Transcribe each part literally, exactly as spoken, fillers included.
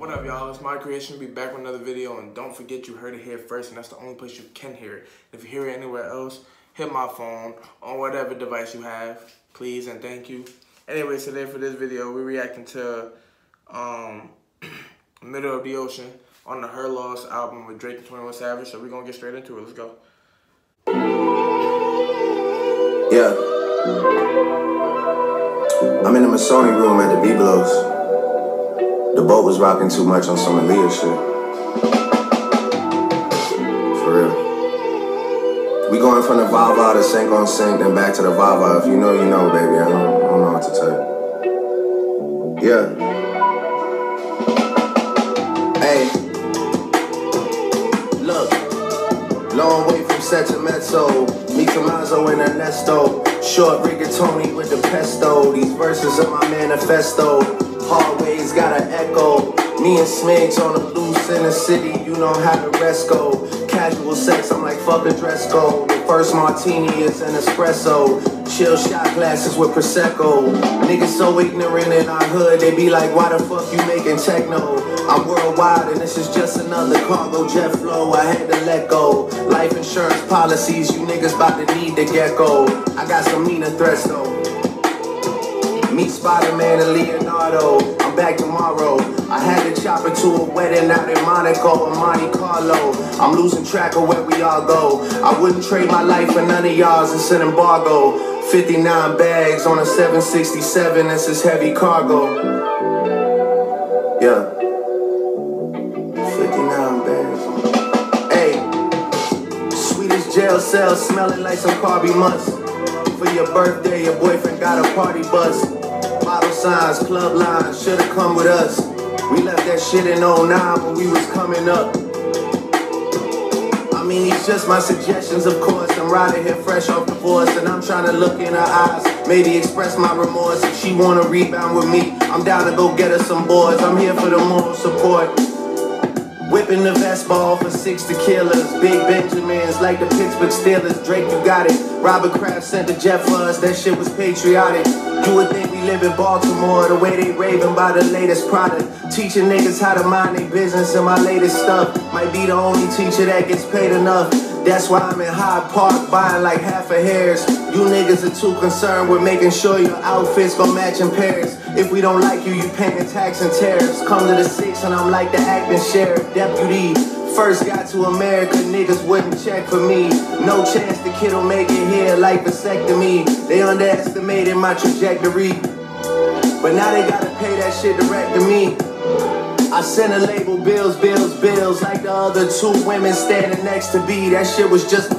What up, y'all? It's My Creation. Be back with another video, and don't forget you heard it here first, and that's the only place you can hear it. If you hear it anywhere else, hit my phone on whatever device you have, please and thank you. Anyways, today for this video, we're reacting to um, Middle of the Ocean on the Her Loss album with Drake and twenty-one Savage. So we're gonna get straight into it. Let's go. Yeah. I'm in the Masonic room at the B-Blows. The boat was rocking too much on some Aaliyah shit. For real. We going from the Vava to Sink on Sink, then back to the Vava. If you know, you know, baby. I don't, I don't know what to tell you. Yeah. Hey. Look. Long way from Sacramento. Mi Tomaso and Ernesto. Short rigatoni with the pesto. These verses are my manifesto. Hallways got an echo. Me and Smigs on the loose in the city. You know how the rest go. Casual sex, I'm like fuck a dress code. The first martini is an espresso. Chill shot glasses with Prosecco. Niggas so ignorant in our hood. They be like, why the fuck you making techno? I'm worldwide and this is just another cargo jet flow. I had to let go. Life insurance policies, you niggas about to need the gecko. I got some meaner threats though. Meet Spider-Man and Leonardo. I'm back tomorrow. I had to chop it to a wedding out in Monaco and Monte Carlo. I'm losing track of where we all go. I wouldn't trade my life for none of y'all's. It's an embargo. fifty-nine bags on a seven sixty-seven. This is heavy cargo. Yeah. fifty-nine bags. Hey. Swedish jail cell smelling like some carby must. For your birthday, your boyfriend got a party bus. Bottle signs, club lines, should've come with us. We left that shit in oh nine when we was coming up. I mean, these just my suggestions, of course. I'm riding here fresh off divorce, and I'm trying to look in her eyes, maybe express my remorse. If she wanna rebound with me, I'm down to go get her some boys. I'm here for the moral support. Whipping the vest ball for six tequilas. Big Benjamins like the Pittsburgh Steelers. Drake, you got it. Robert Kraft sent the jet for us. That shit was patriotic. You would think we live in Baltimore, the way they raving by the latest product. Teaching niggas how to mind their business, and my latest stuff might be the only teacher that gets paid enough. That's why I'm in Hyde Park buying like half a hairs. You niggas are too concerned with making sure your outfits gon' match in pairs. If we don't like you, you paying tax and tariffs. Come to the six and I'm like the acting sheriff deputy. First got to America, niggas wouldn't check for me. No chance the kid'll make it here like vasectomy. They underestimated my trajectory, but now they gotta pay that shit direct to me. I sent a label bills, bills, bills, like the other two women standing next to B. That shit was just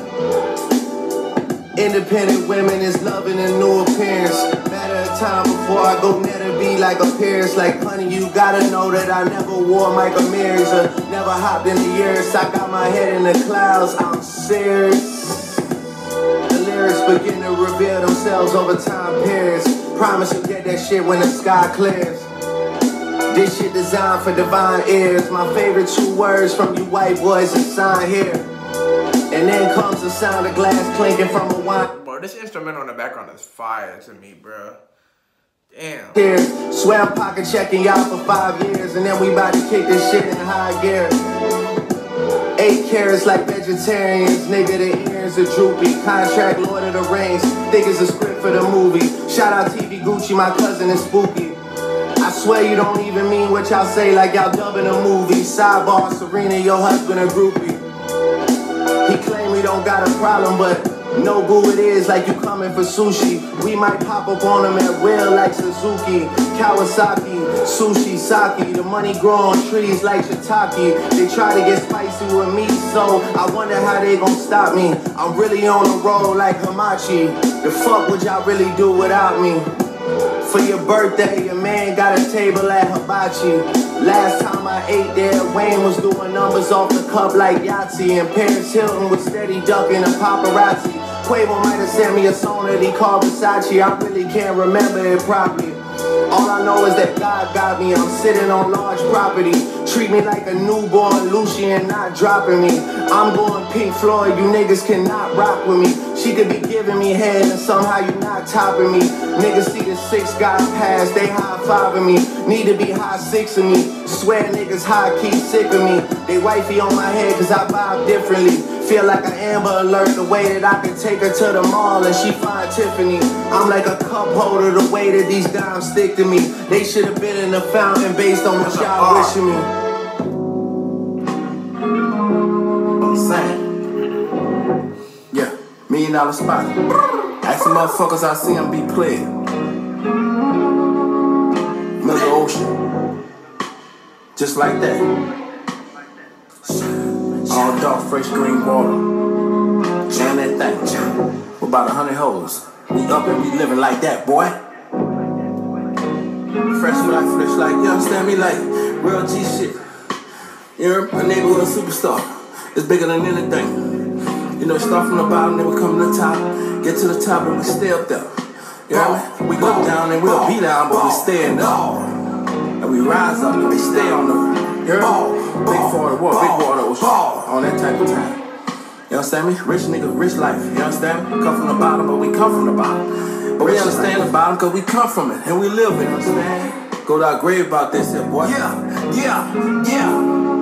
independent women is loving a new appearance. Matter of time before I go net or be like a Paris. Like, honey, you gotta know that I never wore Michael Myers or never hopped in the years. I got my head in the clouds, I'm serious. The lyrics begin to reveal themselves over time periods. Promise you'll get that shit when the sky clears. This shit designed for divine ears. My favorite two words from you white boys is sign here. And then comes the sound of glass clinking from a wine. Bro, this instrumental in the background is fire to me, bro. Damn. Here, swear I'm pocket checking y'all for five years, and then we about to kick this shit in high gear. Eight carats like vegetarians, nigga, the ears are droopy. Contract Lord of the Rings, think it's a script for the movie. Shout out T V Gucci, my cousin is spooky. I swear you don't even mean what y'all say, like y'all dubbing a movie. Sidebar, Serena, your husband a groupie. He claim we don't got a problem, but no boo it is like you coming for sushi. We might pop up on him at will like Suzuki, Kawasaki, sushi, sake. The money grow on trees like shiitake. They try to get spicy with me, so I wonder how they gon' stop me. I'm really on the road like Hamachi. The fuck would y'all really do without me? For your birthday, your man got a table at Hibachi. Last time I ate there, Wayne was doing numbers off the cup like Yahtzee, and Paris Hilton was steady ducking the paparazzi. Quavo might have sent me a song that he called Versace. I really can't remember it properly. All I know is that God got me. I'm sitting on large property, Treat me like a newborn Lucian, not dropping me. I'm going Pink Floyd, you niggas cannot rock with me. She could be giving me head and somehow you not topping me. Niggas see the six guys pass, they high-fiving me. Need to be high six of me. Swear niggas high-key sick of me. They wifey on my head cause I vibe differently. Feel like an Amber Alert, the way that I can take her to the mall and she find Tiffany. I'm like a cup holder, the way that these dimes stick to me. They should have been in the fountain based on what y'all wishing me. I'm saying. Yeah, million dollar spot. Ask the motherfuckers I see them be played. Middle of the ocean. Just like that. All dark, fresh green water. Jam that thing. With about a hundred hoes. We up and we living like that, boy. Fresh like, fresh like, you understand me? Like real G shit. You're a neighborhood superstar. It's bigger than anything. You know, start from the bottom, then we come to the top. Get to the top and we stay up there. You know what I mean? We go down and we'll be down, but we stay in there. And we rise up and we stay on the, you know? Big Florida water, big water ocean. On that type of time. You understand me? Rich nigga, rich life. You understand me? We come from the bottom, but we come from the bottom. But we understand the bottom because we come from it and we live it. You understand? Go to our grave about this here, boy. Yeah, yeah, yeah.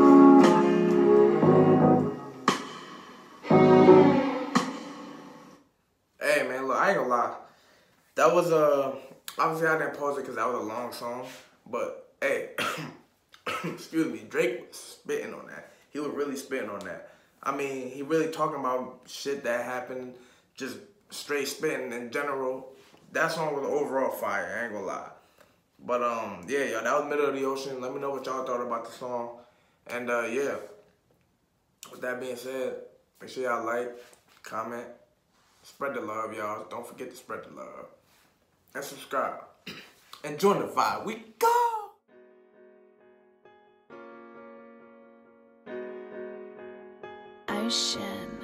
Hey man, look, I ain't gonna lie. That was uh obviously I didn't pause it because that was a long song. But hey, excuse me, Drake was spitting on that. He was really spitting on that. I mean, he really talking about shit that happened, just straight spitting in general. That song was overall fire, I ain't gonna lie. But um, yeah, y'all, that was Middle of the Ocean. Let me know what y'all thought about the song. And uh, yeah, with that being said, make sure y'all like, comment, spread the love, y'all. Don't forget to spread the love. And subscribe. And join the vibe. We go! Ocean.